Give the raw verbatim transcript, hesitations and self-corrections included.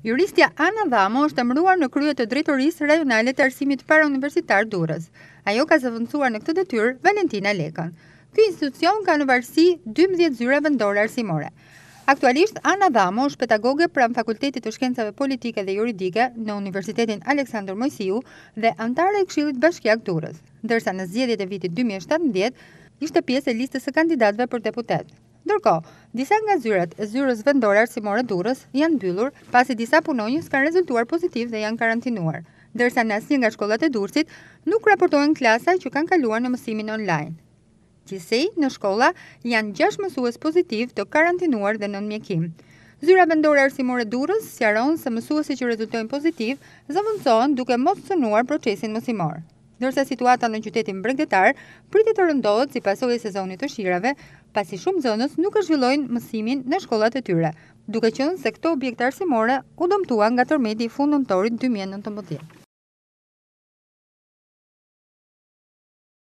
Juristja Ana Dhamo është emëruar në krye të Drejtorisë Rajonale të Arsimit Parauniversitar Durrës. Ajo ka zëvendësuar në këtë detyrë Valentina Lekën. Ky institucion ka në varësi dymbëdhjetë zyra vendore arsimore. Aktualisht Ana Dhamo është pedagoge pranë Fakultetit të Shkencave Politike dhe Juridike në Universitetin Aleksandër Mojsiu dhe antare e Këshillit Bashkiak Durrës, ndërsa në zgjedhjet e vitit dy mijë e shtatëmbëdhjetë ishte pjesë e listës së kandidatëve për deputet. Ndërkohë, disa nga zyrat e zyrës vendore arsimore Durrës janë mbyllur pasi disa punonjës kanë rezultuar pozitiv dhe janë karantinuar, ndërsa në asnjë nga shkollat e Durrësit nuk raportohen klasa që kanë kaluar në mësimin online. Gjithsej, në shkolla janë gjashtë mësues pozitiv të karantinuar dhe nën mjekim. Zyra vendore arsimore Durrës sqaron se mësuesit që rezultojnë pozitiv zëvendësohen duke mos cënuar procesin mësimor. Ndërsa situata në qytetin bregdetar pritet të rëndohet si pasojë e sezonit të shirave, pasi shumë zonës nuk e zhvillojnë mësimin në shkollat e tyre, duke qenë se këto objekte arsimore u dëmtuan nga tërmeti i fund nëntorit dy mijë e nëntëmbëdhjetë.